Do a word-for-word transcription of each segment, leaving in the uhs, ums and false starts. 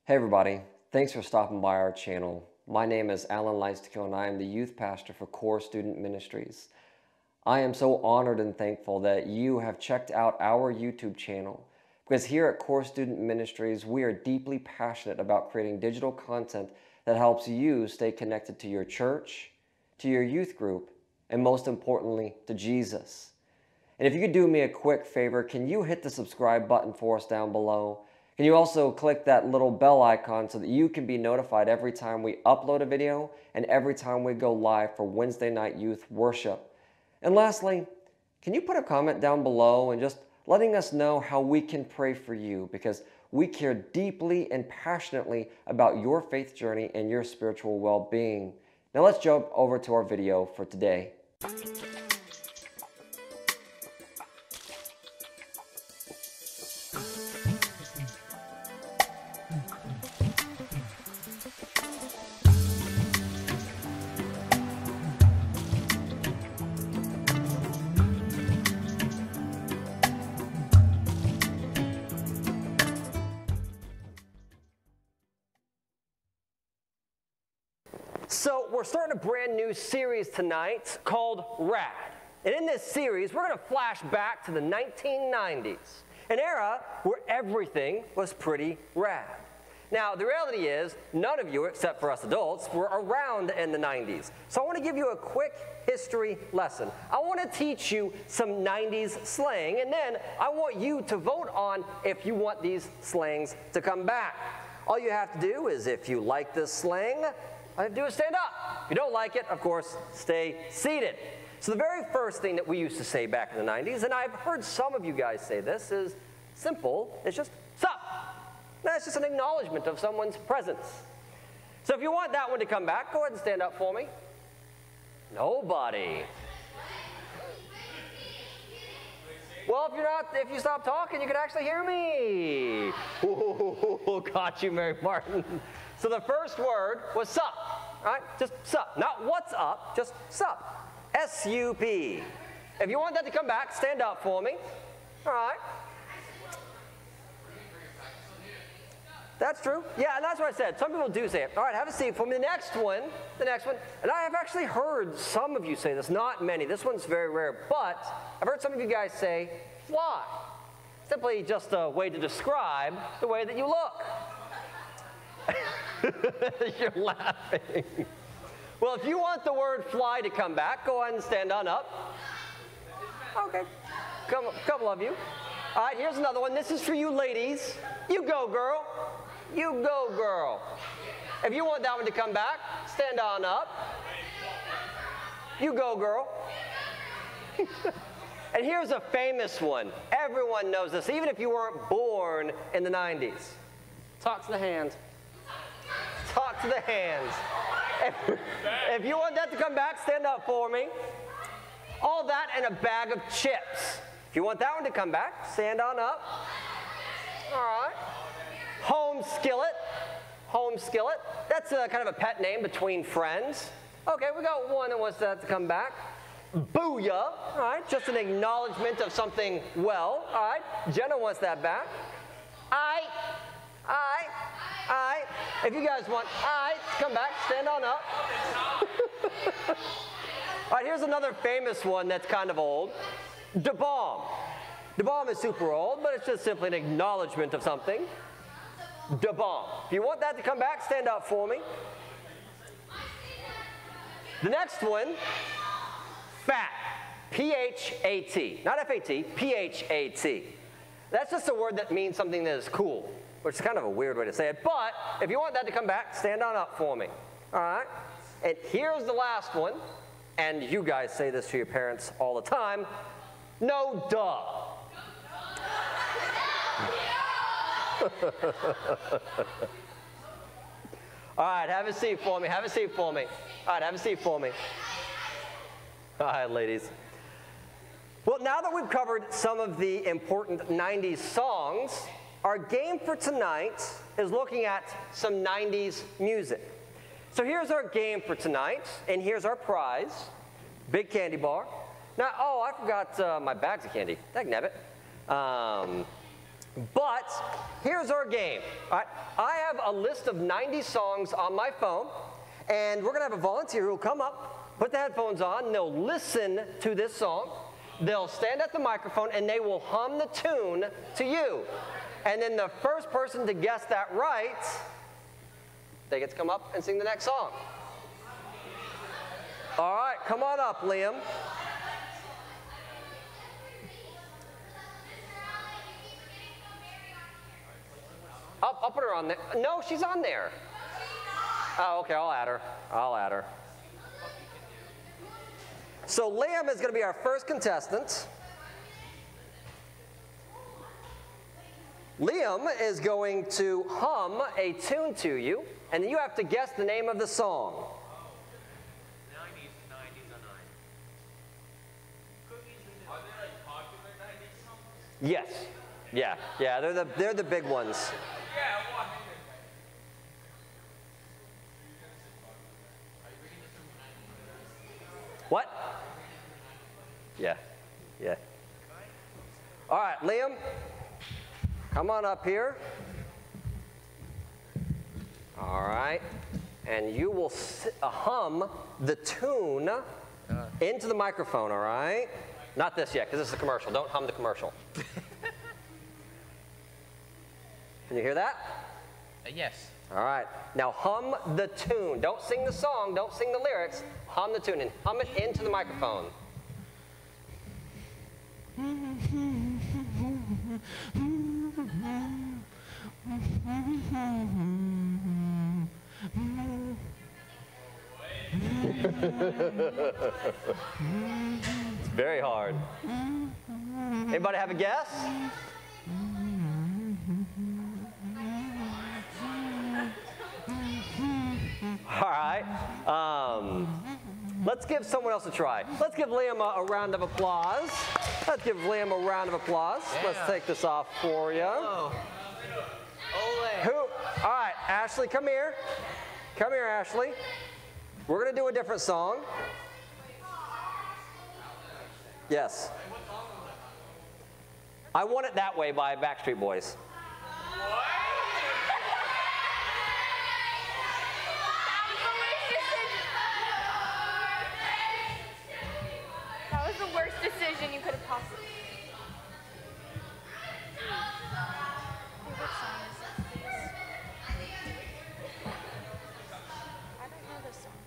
Hey everybody, thanks for stopping by our channel. My name is Alan Leistico and I am the youth pastor for Core Student Ministries. I am so honored and thankful that you have checked out our YouTube channel because here at Core Student Ministries we are deeply passionate about creating digital content that helps you stay connected to your church, to your youth group, and most importantly to Jesus. And if you could do me a quick favor, can you hit the subscribe button for us down below? Can you also click that little bell icon so that you can be notified every time we upload a video and every time we go live for Wednesday night youth worship? And lastly, can you put a comment down below and just letting us know how we can pray for you, because we care deeply and passionately about your faith journey and your spiritual well-being. Now let's jump over to our video for today. So we're starting a brand new series tonight called Rad. And in this series, we're going to flash back to the nineteen nineties, an era where everything was pretty rad. Now, the reality is, none of you, except for us adults, were around in the nineties. So I want to give you a quick history lesson. I want to teach you some nineties slang, and then I want you to vote on if you want these slangs to come back. All you have to do is, if you like this slang, all you have to do is stand up. If you don't like it, of course, stay seated. So the very first thing that we used to say back in the nineties, and I've heard some of you guys say this, is simple. It's just, sup. That's just an acknowledgement of someone's presence. So if you want that one to come back, go ahead and stand up for me. Nobody. Well, if you're not, if you stop talking, you can actually hear me. Ooh, got you, Mary Martin. So the first word was sup, right? Just sup. Not what's up, just sup. S U P. If you want that to come back, stand up for me. All right. That's true. Yeah, and that's what I said. Some people do say it. All right, have a seat for me. The next one, the next one, and I have actually heard some of you say this, not many. This one's very rare, but I've heard some of you guys say fly. Simply just a way to describe the way that you look. You're laughing. Well, if you want the word fly to come back, go ahead and stand on up. Okay, couple, couple of you. All right, here's another one. This is for you ladies. You go, girl. You go, girl. If you want that one to come back, stand on up. You go, girl. And here's a famous one. Everyone knows this, even if you weren't born in the nineties. Talk to the hand. Talk to the hands. If, if you want that to come back, stand up for me. All that and a bag of chips. If you want that one to come back, stand on up. All right. Home skillet. Home skillet. That's a, kind of a pet name between friends. Okay, we got one that wants that to come back. Booyah. All right, just an acknowledgement of something well. All right, Jenna wants that back. I, I, I. If you guys want I, come back, stand on up. All right, here's another famous one that's kind of old. Da bomb. Da bomb is super old, but it's just simply an acknowledgement of something. Da bomb. If you want that to come back, stand up for me. The next one, fat. P H A T. Not F A T, P H A T. That's just a word that means something that is cool, which is kind of a weird way to say it. But if you want that to come back, stand on up for me. All right? And here's the last one. And you guys say this to your parents all the time. No duh. All right, have a seat for me. Have a seat for me. All right, have a seat for me. All right, ladies. Well, now that we've covered some of the important nineties songs, our game for tonight is looking at some nineties music. So here's our game for tonight, and here's our prize. Big candy bar. Now, oh, I forgot uh, my bags of candy. Dagnabbit. Um, But here's our game. All right, I have a list of ninety songs on my phone, and we're going to have a volunteer who will come up, put the headphones on, and they'll listen to this song. They'll stand at the microphone, and they will hum the tune to you. And then the first person to guess that right, they get to come up and sing the next song. All right, come on up, Liam. I'll, I'll put her on there. No, she's on there. Oh, okay, I'll add her. I'll add her. So Liam is going to be our first contestant. Liam is going to hum a tune to you, and then you have to guess the name of the song. nineties, nineties, and nine. Cookies and milk. Are they like popular nineties songs? Yes. Yeah, yeah, they're the, they're the big ones. Yeah, what? What? Yeah, yeah. All right, Liam, come on up here. All right, and you will si- uh, hum the tune into the microphone, all right? Not this yet, because this is a commercial. Don't hum the commercial. Can you hear that? Uh, yes. All right. Now hum the tune. Don't sing the song. Don't sing the lyrics. Hum the tune and hum it into the microphone. It's very hard. Anybody have a guess? All right. Um, let's give someone else a try. Let's give Liam a, a round of applause. Let's give Liam a round of applause. Yeah. Let's take this off for you. Oh. Ole. Who? All right, Ashley, come here. Come here, Ashley. We're going to do a different song. Yes. I Want It That Way by Backstreet Boys. That was the worst decision you could have possibly made. What song is this, please? I don't know this song.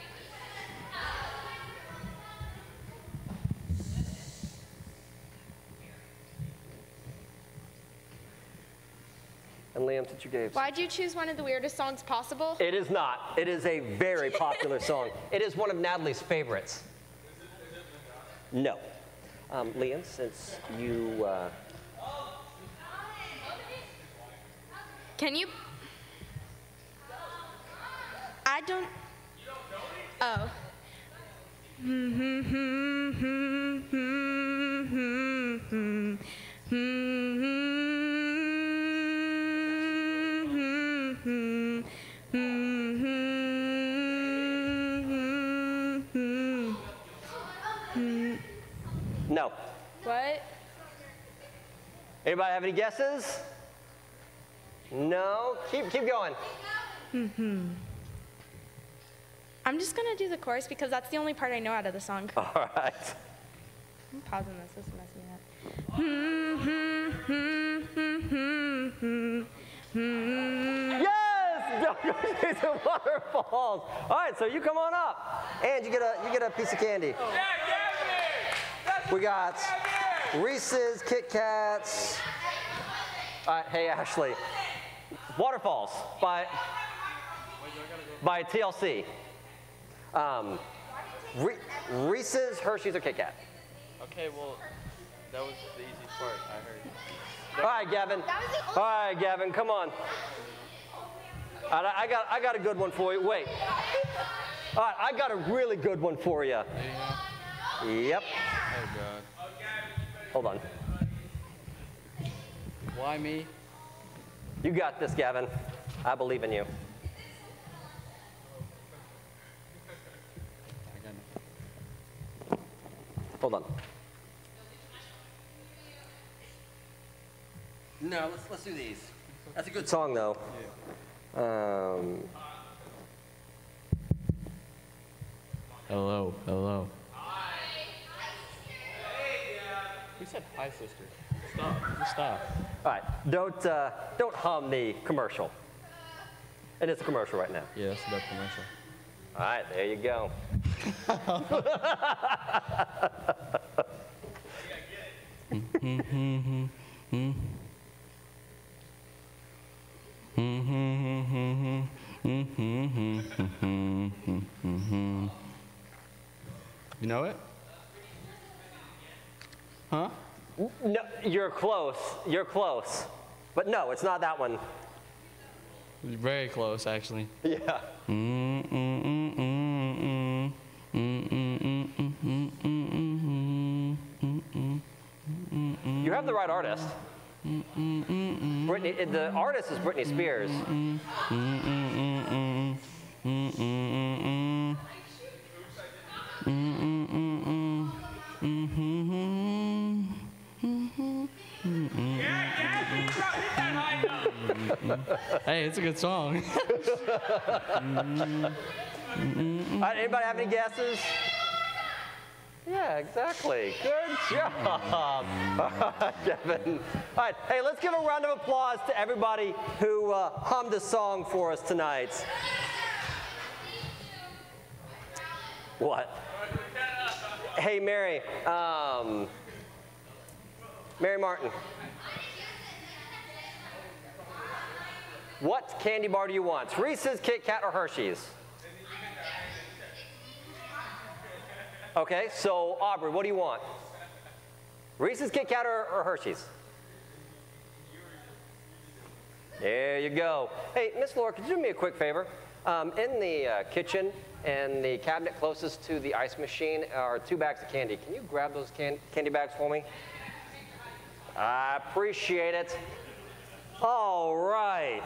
And Liam, since you gave. Why'd you choose one of the weirdest songs possible? It is not. It is a very popular song. It is one of Natalie's favorites. No. Um, Liam, since you. Uh, Can you? I don't. Oh. no. What? Anybody have any guesses? No? Keep, keep going. I'm just gonna do the chorus because that's the only part I know out of the song. All right. I'm pausing this. This is messing me up. Yes! Don't go chasing waterfalls. All right, so you come on up, and you get a you get a piece of candy. Yeah, Gavin! That's We got Gavin! Reese's, Kit Kats. All right, hey Ashley. Waterfalls by by T L C. Um, Re- Reese's, Hershey's, or Kit Kat. Okay, well, that was the easy part, I heard. All right, Gavin. All right, Gavin, come on. All right, I got I got a good one for you. Wait. All right, I got a really good one for you. Yep. Oh, God. Hold on. Why me? You got this, Gavin. I believe in you. I got Hold on. No, let's let's do these. That's a good song though. Yeah. Um. Hello, hello. Hi. Who said hi, sister? Stop. Just stop. All right. Don't uh, don't hum the commercial. And it's a commercial right now. Yeah, that's a dope commercial. All right, there you go. You know it? Huh? No, you're close. You're close. But no, it's not that one. Very close, actually. Yeah. You have the right artist. Britney, the artist is Britney Spears. Hey, it's a good song. All right, anybody have any guesses? Yeah, exactly. Good job, Kevin. All right, hey, let's give a round of applause to everybody who uh, hummed a song for us tonight. What? Hey, Mary. Um, Mary Martin. What candy bar do you want? Reese's, Kit Kat, or Hershey's? Okay, so Aubrey, what do you want? Reese's, Kit Kat, or, or Hershey's? There you go. Hey, Miss Laura, could you do me a quick favor? Um, in the uh, kitchen and the cabinet closest to the ice machine are two bags of candy. Can you grab those can candy bags for me? I appreciate it. All right.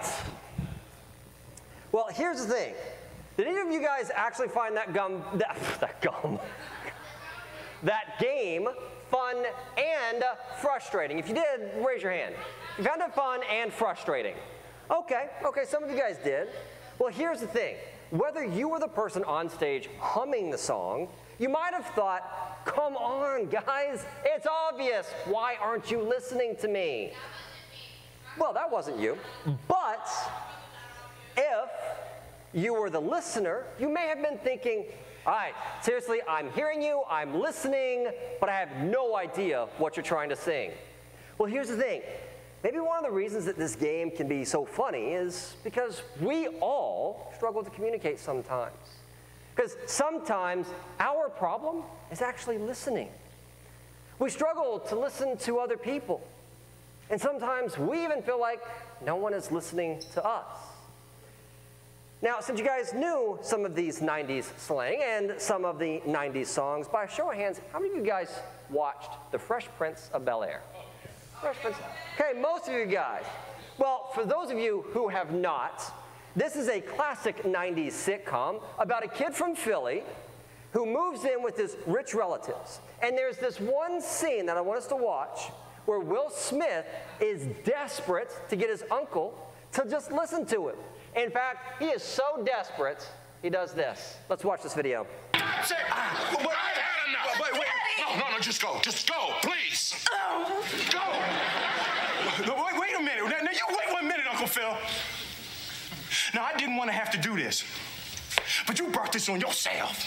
Well, here's the thing. Did any of you guys actually find that gum, that, that gum, that game fun and frustrating? If you did, raise your hand. You found it fun and frustrating. Okay, okay, some of you guys did. Well, here's the thing. Whether you were the person on stage humming the song, you might have thought, come on, guys, it's obvious. Why aren't you listening to me? Well, that wasn't you. But if you were the listener, you may have been thinking, all right, seriously, I'm hearing you, I'm listening, but I have no idea what you're trying to sing. Well, here's the thing. Maybe one of the reasons that this game can be so funny is because we all struggle to communicate sometimes. Because sometimes our problem is actually listening. We struggle to listen to other people. And sometimes we even feel like no one is listening to us. Now, since you guys knew some of these nineties slang and some of the nineties songs, by a show of hands, how many of you guys watched The Fresh Prince of Bel-Air? Fresh Prince. Okay, most of you guys. Well, for those of you who have not, this is a classic nineties sitcom about a kid from Philly who moves in with his rich relatives. And there's this one scene that I want us to watch where Will Smith is desperate to get his uncle to just listen to him. In fact, he is so desperate, he does this. Let's watch this video. Say, uh, wait, I've had enough. Wait, wait. No, no, no, just go. Just go, please. Oh. Go. No, wait, wait a minute. Now, now, you wait one minute, Uncle Phil. Now, I didn't want to have to do this, but you brought this on yourself.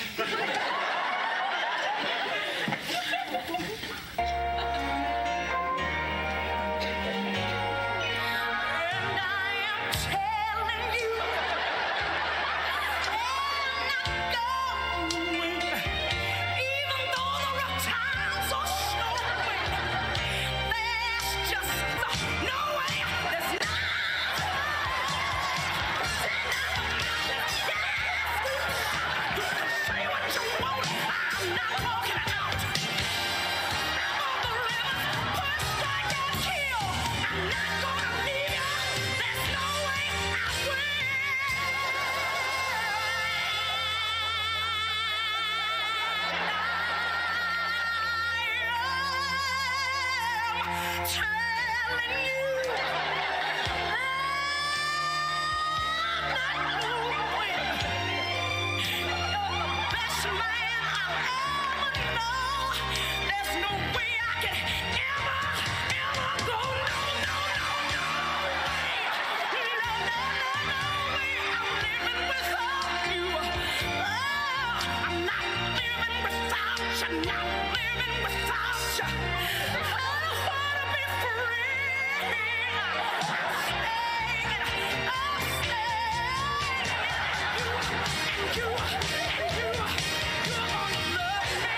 I'm not living without you. I don't wanna be free. I'm staying, I'm staying. And you, and you, you're gonna love me.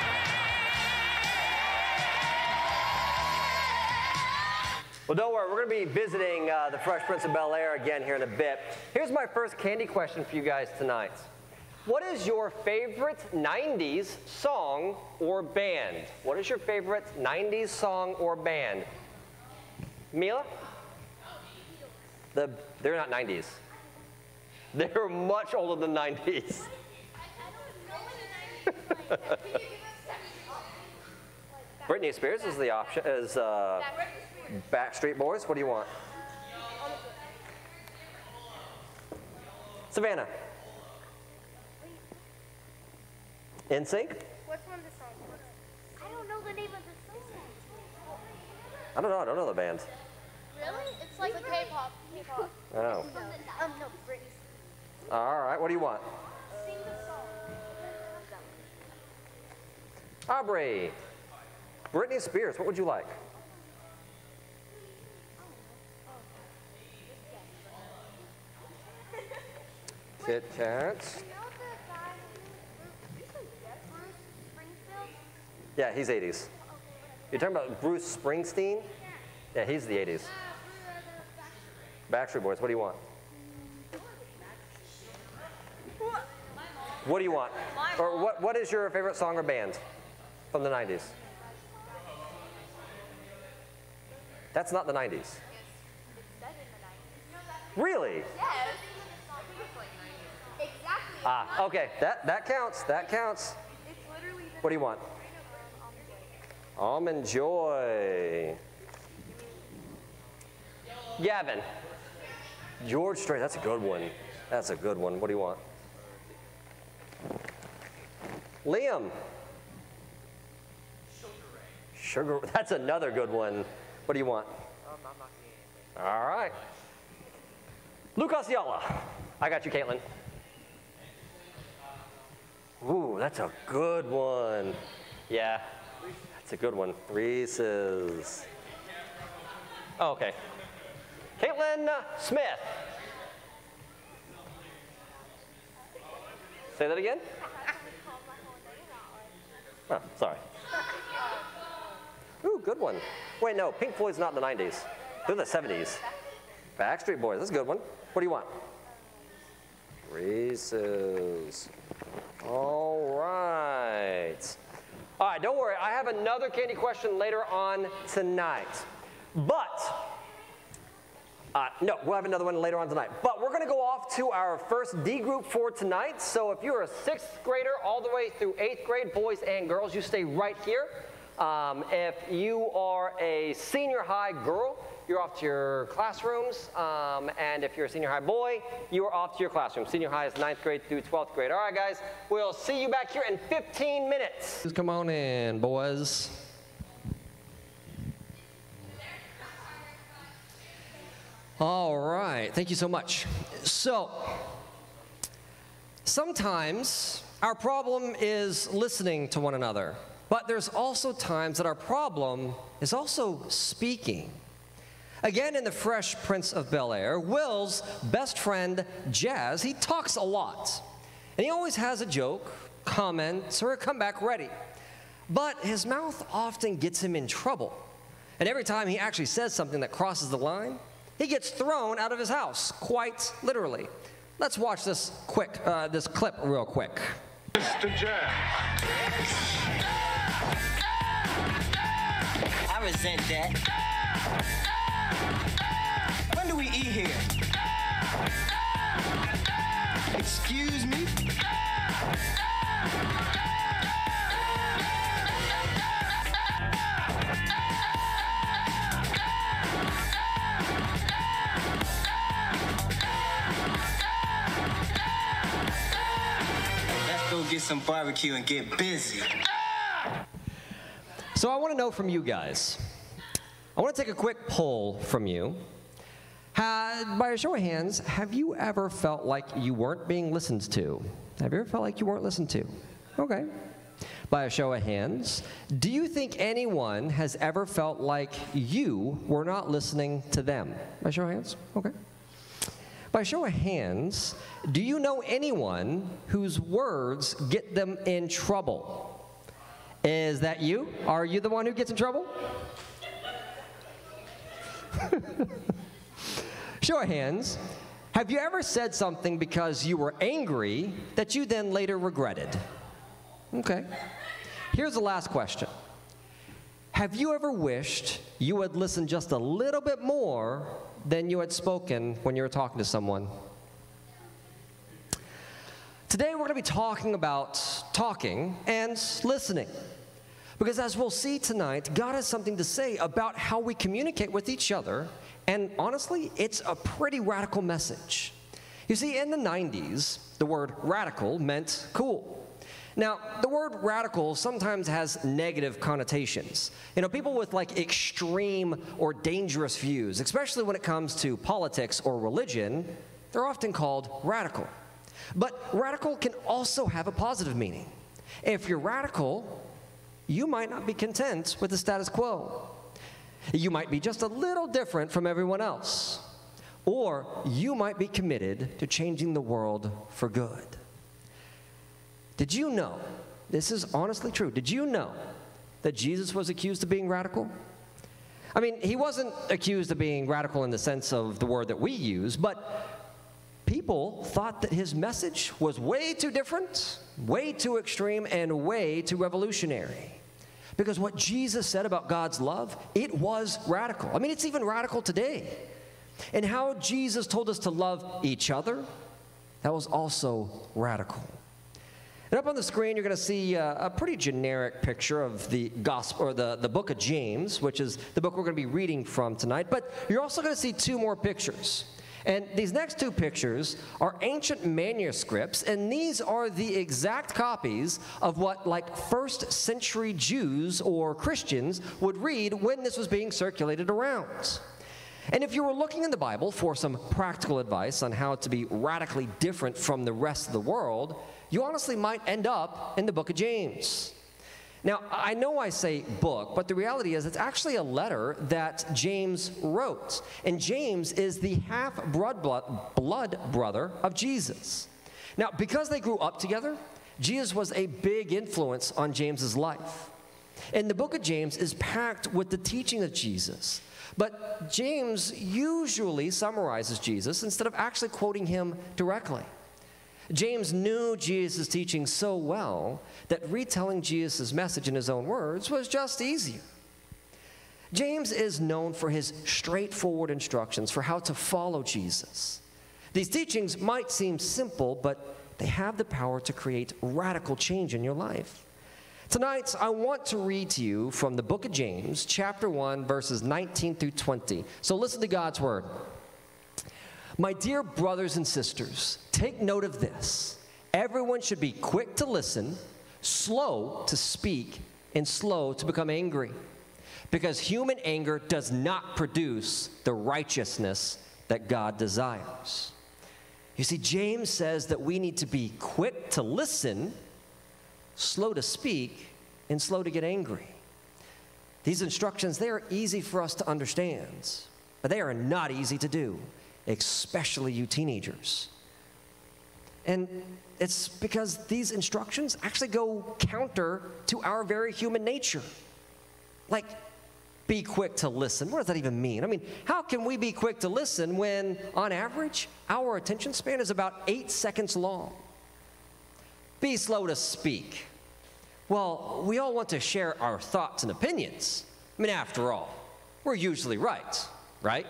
Well, don't worry, we're going to be visiting uh, the Fresh Prince of Bel-Air again here in a bit. Here's my first candy question for you guys tonight. What is your favorite nineties song or band? What is your favorite nineties song or band? Mila? The, they're not nineties. They're much older than nineties. Britney Spears is the option. Is uh, Backstreet Boys. What do you want? Savannah. N Sync? What's one of the songs? I don't know the name of the song. I don't know. I don't know the band. Really? It's like the K-pop. K-pop. Oh. Um, no, Britney Spears. All right. What do you want? Sing the song. Aubrey. Britney Spears. What would you like? Kit Kats. You know the guy who, you said Bruce Springfield? Yeah, he's eighties. You're talking about Bruce Springsteen? Yeah, he's the eighties. Backstreet Boys. What do you want? What do you want? Or what, what is your favorite song or band from the nineties? That's not the nineties. Really? Yes. Exactly. Ah, okay. That, that counts. That counts. It's literally the What do you want? Almond Joy. Gavin. George Strait. That's a good one. That's a good one. What do you want? Liam. Sugar Ray. That's another good one. What do you want? All right. Lucas Yala. I got you, Caitlin. Ooh, that's a good one. Yeah, that's a good one. Reese's. Oh, okay. Caitlin Smith. Say that again? Oh, sorry. Ooh, good one. Wait, no, Pink Floyd's not in the nineties. They're the seventies. Backstreet Boys, that's a good one. What do you want? Reese's. All right. All right, don't worry. I have another candy question later on tonight. But, uh, no, we'll have another one later on tonight. But we're going to go off to our first D group for tonight. So if you're a sixth grader all the way through eighth grade, boys and girls, you stay right here. Um, if you are a senior high girl, you're off to your classrooms. Um, and if you're a senior high boy, you are off to your classroom. Senior high is ninth grade through twelfth grade. All right, guys, we'll see you back here in fifteen minutes. Come on in, boys. All right, thank you so much. So, sometimes our problem is listening to one another, but there's also times that our problem is also speaking. Again, in the Fresh Prince of Bel-Air, Will's best friend, Jazz, he talks a lot. And he always has a joke, comment, or a comeback ready. But his mouth often gets him in trouble. And every time he actually says something that crosses the line, he gets thrown out of his house, quite literally. Let's watch this quick, uh, this clip real quick. Mister Jazz. I resent that. When do we eat here? Excuse me? Let's go get some barbecue and get busy. So I want to know from you guys. I want to take a quick poll from you. Had, by a show of hands, have you ever felt like you weren't being listened to? Have you ever felt like you weren't listened to? Okay. by a show of hands, do you think anyone has ever felt like you were not listening to them? By show of hands? Okay. By show of hands, do you know anyone whose words get them in trouble? Is that you? Are you the one who gets in trouble? Show of hands, have you ever said something because you were angry that you then later regretted? Okay. Here's the last question. Have you ever wished you had listened just a little bit more than you had spoken when you were talking to someone? Today we're going to be talking about talking and listening. Because as we'll see tonight, God has something to say about how we communicate with each other, and honestly, it's a pretty radical message. You see, in the nineties, the word radical meant cool. Now, the word radical sometimes has negative connotations. You know, people with like extreme or dangerous views, especially when it comes to politics or religion, they're often called radical. But radical can also have a positive meaning. If you're radical, you might not be content with the status quo. You might be just a little different from everyone else. Or you might be committed to changing the world for good. Did you know, this is honestly true, did you know that Jesus was accused of being radical? I mean, he wasn't accused of being radical in the sense of the word that we use, but people thought that his message was way too different, way too extreme, and way too revolutionary. Because what Jesus said about God's love, it was radical. I mean, it's even radical today. And how Jesus told us to love each other, that was also radical. And up on the screen, you're going to see a, a pretty generic picture of the gospel, or the, the book of James, which is the book we're going to be reading from tonight. But you're also going to see two more pictures. And these next two pictures are ancient manuscripts, and these are the exact copies of what like first century Jews or Christians would read when this was being circulated around. And if you were looking in the Bible for some practical advice on how to be radically different from the rest of the world, you honestly might end up in the book of James. Now, I know I say book, but the reality is it's actually a letter that James wrote. And James is the half-blood blood brother of Jesus. Now, because they grew up together, Jesus was a big influence on James's life. And the book of James is packed with the teaching of Jesus. But James usually summarizes Jesus instead of actually quoting him directly. James knew Jesus' teaching so well that retelling Jesus' message in his own words was just easier. James is known for his straightforward instructions for how to follow Jesus. These teachings might seem simple, but they have the power to create radical change in your life. Tonight, I want to read to you from the book of James, chapter one, verses nineteen through twenty. So listen to God's word. My dear brothers and sisters, take note of this. Everyone should be quick to listen, slow to speak, and slow to become angry. Because human anger does not produce the righteousness that God desires. You see, James says that we need to be quick to listen, slow to speak, and slow to get angry. These instructions, they are easy for us to understand, but they are not easy to do, especially you teenagers. And it's because these instructions actually go counter to our very human nature. Like, be quick to listen. What does that even mean? I mean, how can we be quick to listen when, on average, our attention span is about eight seconds long? Be slow to speak. Well, we all want to share our thoughts and opinions. I mean, after all, we're usually right, right?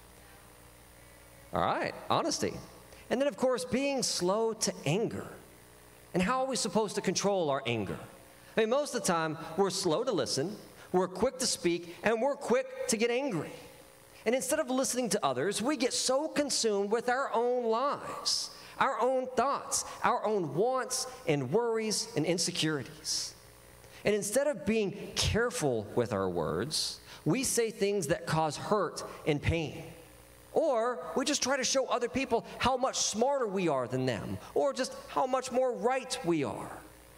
All right, honesty. And then, of course, being slow to anger. And how are we supposed to control our anger? I mean, most of the time, we're slow to listen, we're quick to speak, and we're quick to get angry. And instead of listening to others, we get so consumed with our own lives, our own thoughts, our own wants and worries and insecurities. And instead of being careful with our words, we say things that cause hurt and pain. Or we just try to show other people how much smarter we are than them, or just how much more right we are.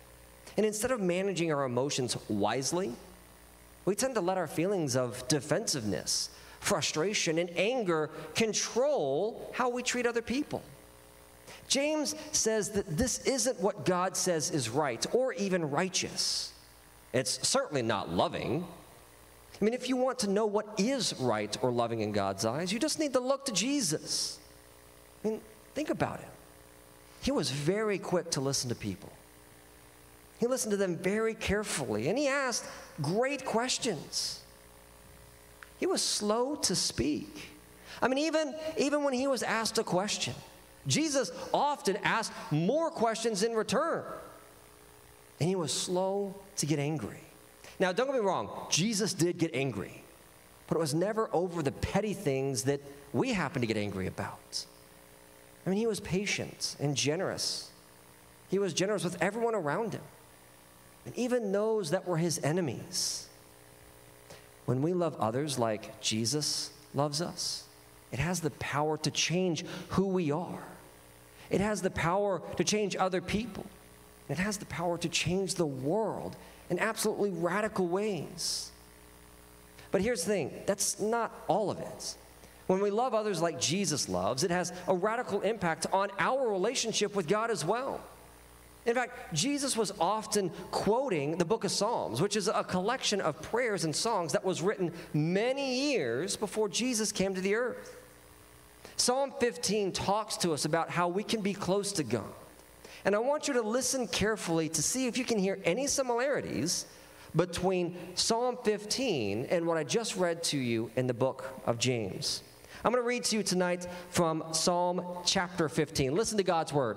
And instead of managing our emotions wisely, we tend to let our feelings of defensiveness, frustration, and anger control how we treat other people. James says that this isn't what God says is right or even righteous. It's certainly not loving. I mean, if you want to know what is right or loving in God's eyes, you just need to look to Jesus. I mean, think about it. He was very quick to listen to people. He listened to them very carefully, and he asked great questions. He was slow to speak. I mean, even, even when he was asked a question, Jesus often asked more questions in return. And he was slow to get angry. Now, don't get me wrong, Jesus did get angry, but it was never over the petty things that we happen to get angry about. I mean, he was patient and generous. He was generous with everyone around him, and even those that were his enemies. When we love others like Jesus loves us, it has the power to change who we are. It has the power to change other people. It has the power to change the world in absolutely radical ways. But here's the thing, that's not all of it. When we love others like Jesus loves, it has a radical impact on our relationship with God as well. In fact, Jesus was often quoting the book of Psalms, which is a collection of prayers and songs that was written many years before Jesus came to the earth. Psalm fifteen talks to us about how we can be close to God. And I want you to listen carefully to see if you can hear any similarities between Psalm fifteen and what I just read to you in the book of James. I'm going to read to you tonight from Psalm chapter fifteen. Listen to God's word.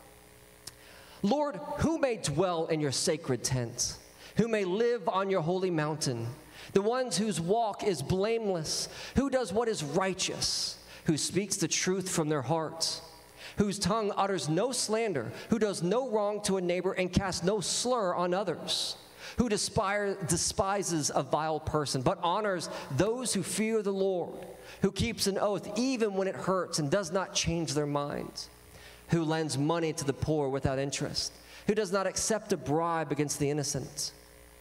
Lord, who may dwell in your sacred tent? Who may live on your holy mountain? The ones whose walk is blameless, who does what is righteous, who speaks the truth from their heart, whose tongue utters no slander, who does no wrong to a neighbor and casts no slur on others, who despire, despises a vile person, but honors those who fear the Lord, who keeps an oath even when it hurts and does not change their mind, who lends money to the poor without interest, who does not accept a bribe against the innocent.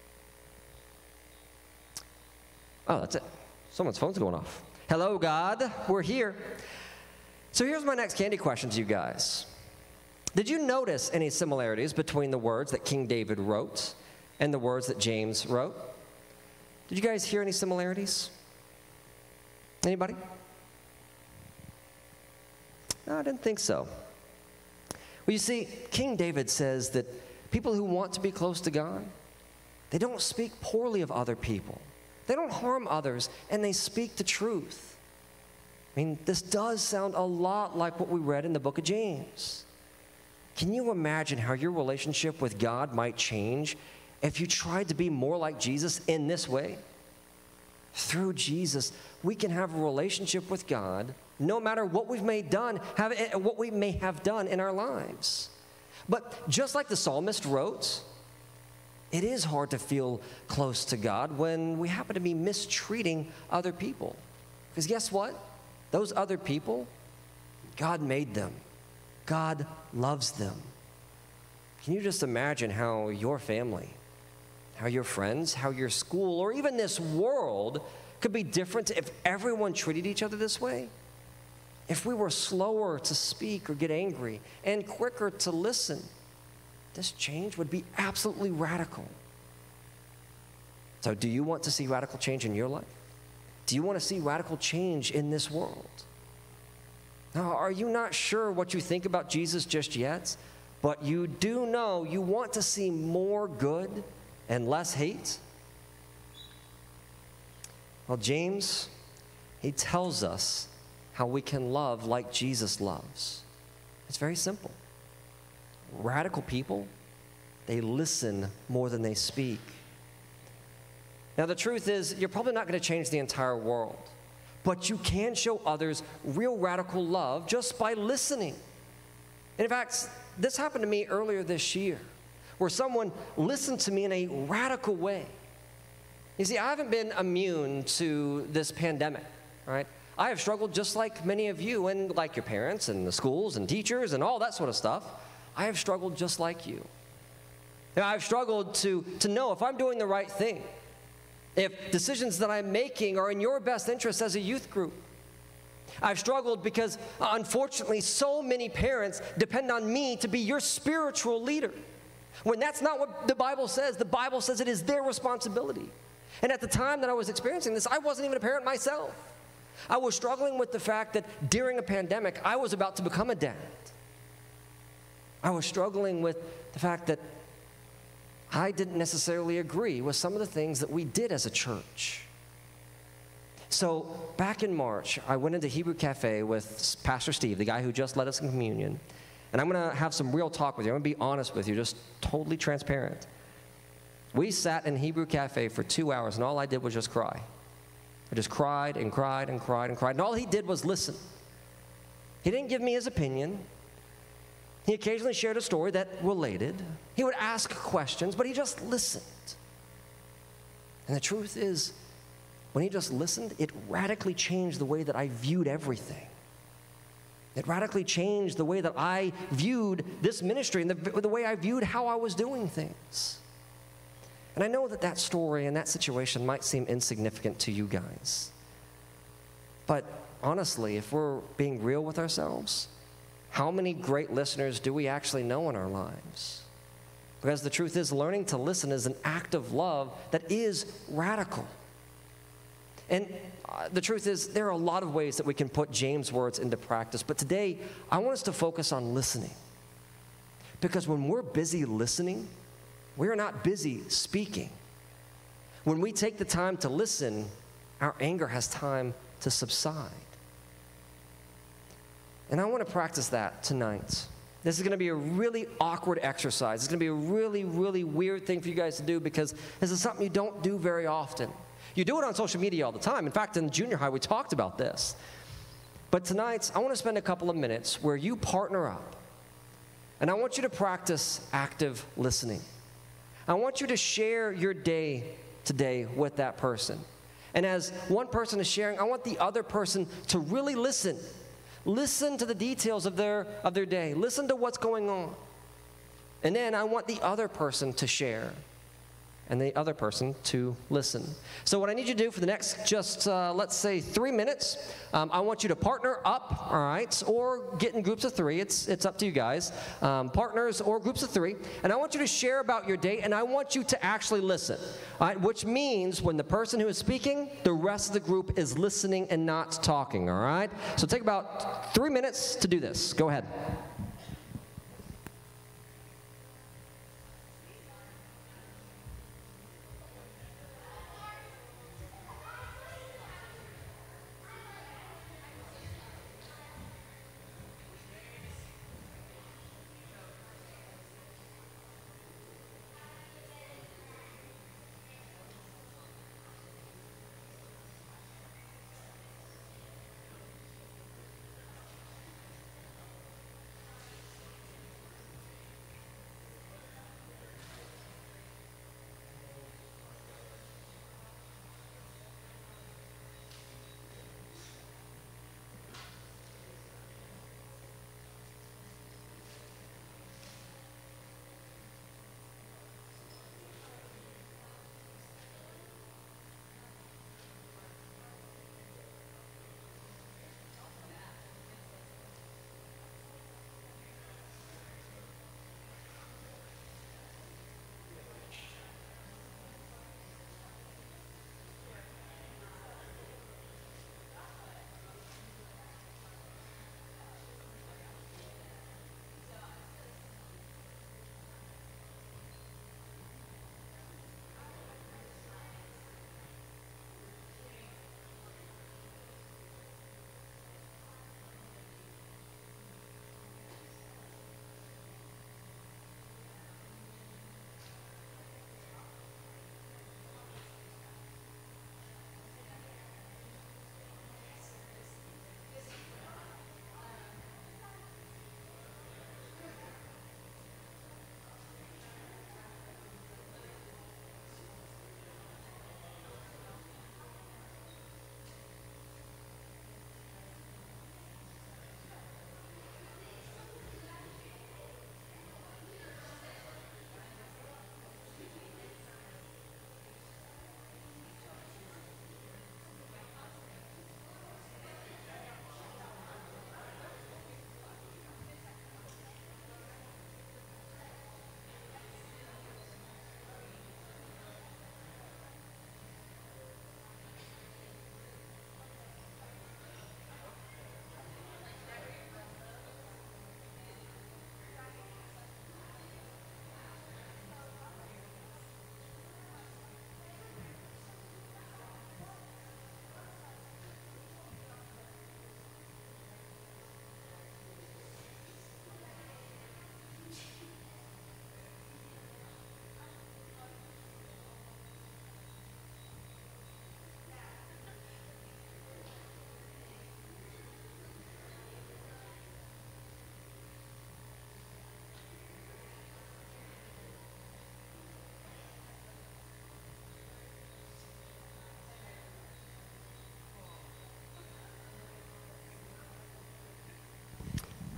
Oh, that's it. Someone's phone's going off. Hello, God. We're here. So here's my next candy question to you guys. Did you notice any similarities between the words that King David wrote and the words that James wrote? Did you guys hear any similarities? Anybody? No, I didn't think so. Well, you see, King David says that people who want to be close to God, they don't speak poorly of other people. They don't harm others, and they speak the truth. I mean, this does sound a lot like what we read in the book of James. Can you imagine how your relationship with God might change if you tried to be more like Jesus in this way? Through Jesus, we can have a relationship with God no matter what we've may done, have, what we may have done in our lives. But just like the psalmist wrote, it is hard to feel close to God when we happen to be mistreating other people. Because guess what? Those other people, God made them. God loves them. Can you just imagine how your family, how your friends, how your school, or even this world could be different if everyone treated each other this way? If we were slower to speak or get angry and quicker to listen, this change would be absolutely radical. So do you want to see radical change in your life? Do you want to see radical change in this world? Now, are you not sure what you think about Jesus just yet? But you do know you want to see more good and less hate? Well, James, he tells us how we can love like Jesus loves. It's very simple. Radical people, they listen more than they speak. Now, the truth is, you're probably not going to change the entire world, but you can show others real radical love just by listening. And in fact, this happened to me earlier this year, where someone listened to me in a radical way. You see, I haven't been immune to this pandemic, right? I have struggled just like many of you, and like your parents and the schools and teachers and all that sort of stuff. I have struggled just like you. And I've struggled to, to know if I'm doing the right thing, if decisions that I'm making are in your best interest as a youth group. I've struggled because, unfortunately, so many parents depend on me to be your spiritual leader, when that's not what the Bible says. The Bible says it is their responsibility. And at the time that I was experiencing this, I wasn't even a parent myself. I was struggling with the fact that during a pandemic, I was about to become a dad. I was struggling with the fact that I didn't necessarily agree with some of the things that we did as a church. So back in March, I went into Hebrew Cafe with Pastor Steve, the guy who just led us in communion. And I'm going to have some real talk with you. I'm going to be honest with you, just totally transparent. We sat in Hebrew Cafe for two hours, and all I did was just cry. I just cried and cried and cried and cried. And all he did was listen. He didn't give me his opinion. He occasionally shared a story that related. He would ask questions, but he just listened. And the truth is, when he just listened, it radically changed the way that I viewed everything. It radically changed the way that I viewed this ministry and the, the way I viewed how I was doing things. And I know that that story and that situation might seem insignificant to you guys. But honestly, if we're being real with ourselves, how many great listeners do we actually know in our lives? Because the truth is, learning to listen is an act of love that is radical. And uh, the truth is, there are a lot of ways that we can put James' words into practice. But today, I want us to focus on listening. Because when we're busy listening, we're not busy speaking. When we take the time to listen, our anger has time to subside. And I want to practice that tonight. This is going to be a really awkward exercise. It's going to be a really, really weird thing for you guys to do because this is something you don't do very often. You do it on social media all the time. In fact, in junior high, we talked about this. But tonight, I want to spend a couple of minutes where you partner up. And I want you to practice active listening. I want you to share your day today with that person. And as one person is sharing, I want the other person to really listen. Listen to the details of their, of their day. Listen to what's going on. And then I want the other person to share and the other person to listen. So what I need you to do for the next just, uh, let's say, three minutes, um, I want you to partner up, all right, or get in groups of three. It's, it's up to you guys. Um, partners or groups of three. And I want you to share about your day, and I want you to actually listen, all right, which means when the person who is speaking, the rest of the group is listening and not talking, all right? So take about three minutes to do this. Go ahead.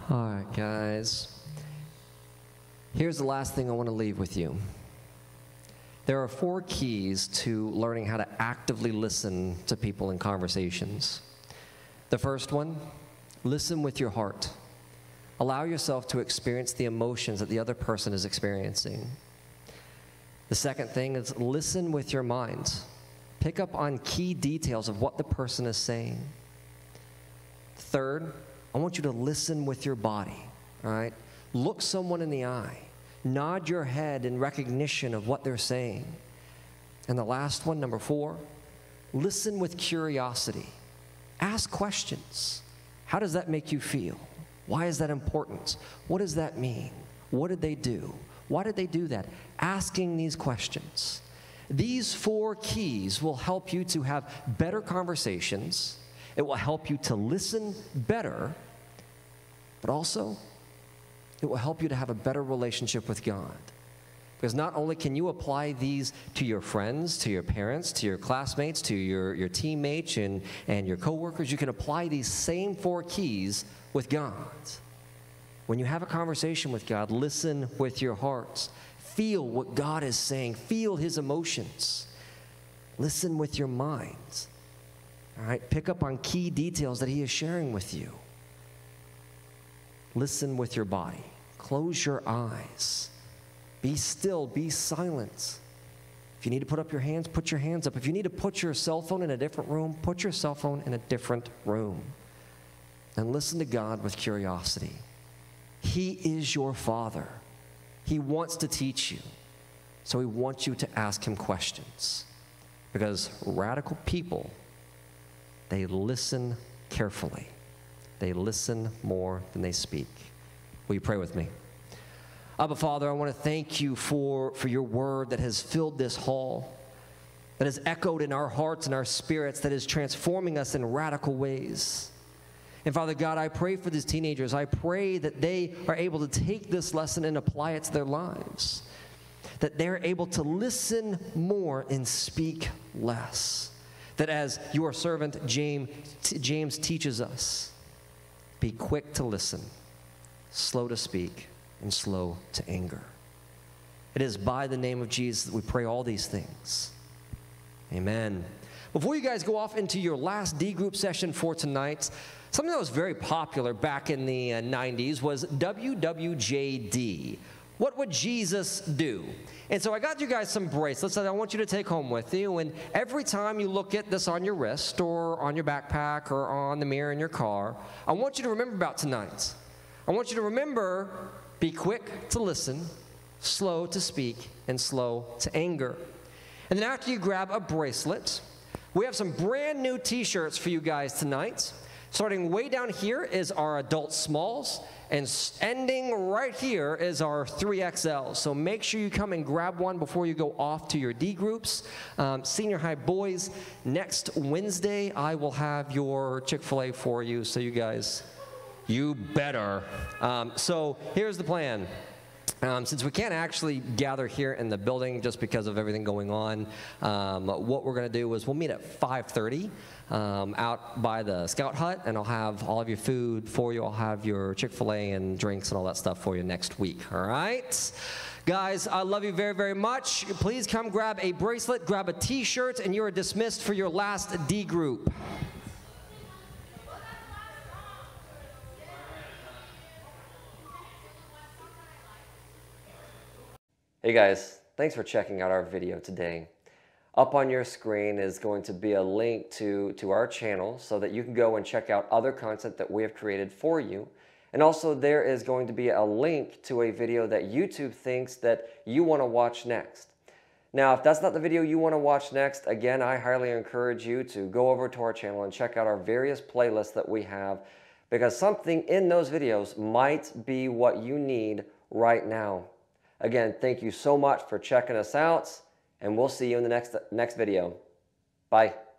All right, guys. Here's the last thing I want to leave with you. There are four keys to learning how to actively listen to people in conversations. The first one, listen with your heart. Allow yourself to experience the emotions that the other person is experiencing. The second thing is listen with your mind. Pick up on key details of what the person is saying. Third, I want you to listen with your body, all right? Look someone in the eye. Nod your head in recognition of what they're saying. And the last one, number four, listen with curiosity. Ask questions. How does that make you feel? Why is that important? What does that mean? What did they do? Why did they do that? Asking these questions. These four keys will help you to have better conversations. It will help you to listen better, but also it will help you to have a better relationship with God. Because not only can you apply these to your friends, to your parents, to your classmates, to your, your teammates and, and your coworkers, you can apply these same four keys with God. When you have a conversation with God, listen with your hearts. Feel what God is saying. Feel His emotions. Listen with your minds. All right? Pick up on key details that He is sharing with you. Listen with your body. Close your eyes. Be still. Be silent. If you need to put up your hands, put your hands up. If you need to put your cell phone in a different room, put your cell phone in a different room. And listen to God with curiosity. He is your Father. He wants to teach you. So He wants you to ask Him questions. Because radical people, they listen carefully. They listen more than they speak. Will you pray with me? Abba, Father, I want to thank you for, for your word that has filled this hall, that has echoed in our hearts and our spirits, that is transforming us in radical ways. And Father God, I pray for these teenagers. I pray that they are able to take this lesson and apply it to their lives, that they're able to listen more and speak less, that as your servant James, James teaches us, be quick to listen, slow to speak, and slow to anger. It is by the name of Jesus that we pray all these things. Amen. Before you guys go off into your last D group session for tonight, something that was very popular back in the uh, nineties was W W J D. What would Jesus do? And so I got you guys some bracelets that I want you to take home with you. And every time you look at this on your wrist or on your backpack or on the mirror in your car, I want you to remember about tonight. I want you to remember, be quick to listen, slow to speak, and slow to anger. And then after you grab a bracelet, we have some brand new t-shirts for you guys tonight. Starting way down here is our adult smalls, and ending right here is our three X L. So make sure you come and grab one before you go off to your D groups. Um, senior high boys, next Wednesday I will have your Chick-fil-A for you, so you guys, you better. Um, so here's the plan. Um, since we can't actually gather here in the building just because of everything going on, um, what we're going to do is we'll meet at five thirty um, out by the Scout Hut, and I'll have all of your food for you. I'll have your Chick-fil-A and drinks and all that stuff for you next week, all right? Guys, I love you very, very much. Please come grab a bracelet, grab a T-shirt, and you are dismissed for your last D group. Hey guys, thanks for checking out our video today. Up on your screen is going to be a link to, to our channel so that you can go and check out other content that we have created for you. And also there is going to be a link to a video that YouTube thinks that you want to watch next. Now, if that's not the video you want to watch next, again, I highly encourage you to go over to our channel and check out our various playlists that we have, because something in those videos might be what you need right now. Again, thank you so much for checking us out, and we'll see you in the next, next video. Bye.